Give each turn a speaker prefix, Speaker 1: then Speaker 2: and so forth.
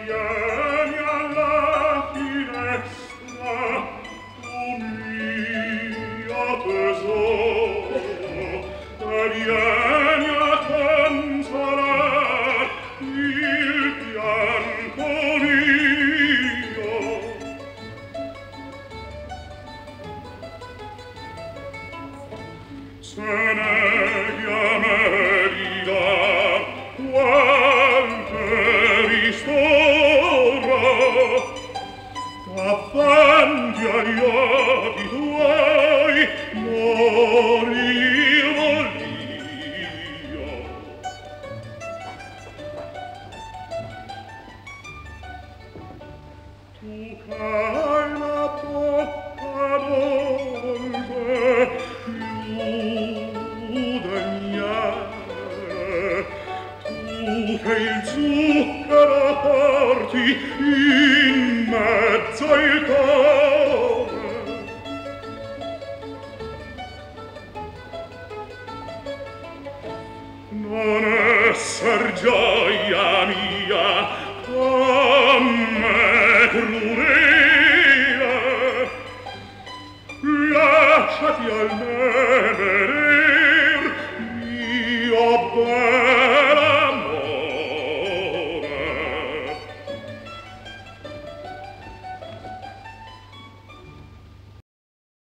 Speaker 1: vieni alla finestra, tu mio tesoro, e vieni a consolar il pianto mio. Se neghi a me di dar qualche ristoro, davanti agli occhi tuoi morir voglio. Tu hai la bocca dolce, chiude miele, tu che il zucchero porti in mezzo il cuore. Non esser gioia mia